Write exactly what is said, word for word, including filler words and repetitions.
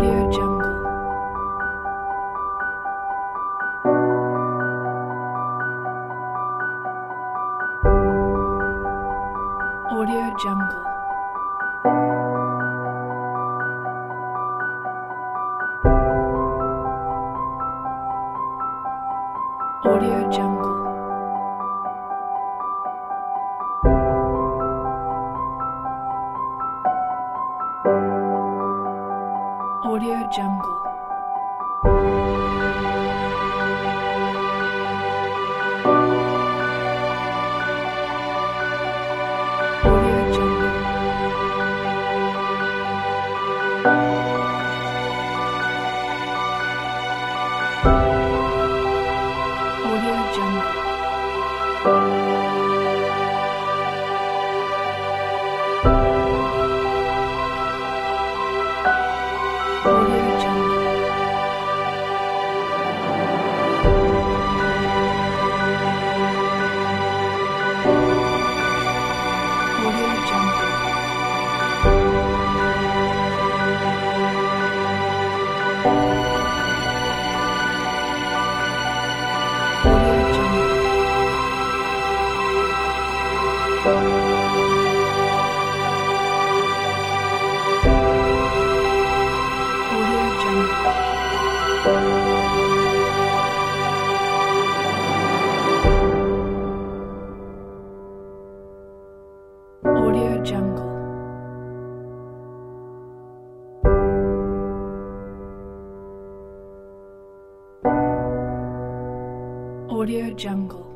Audio Jungle. Audio Jungle. Audio Jungle. Audio Jungle. Audio Jungle. Audio Jungle. Audio Jungle. Audio Jungle. Audio Jungle. Audio Jungle. Audio Jungle. Audio Jungle.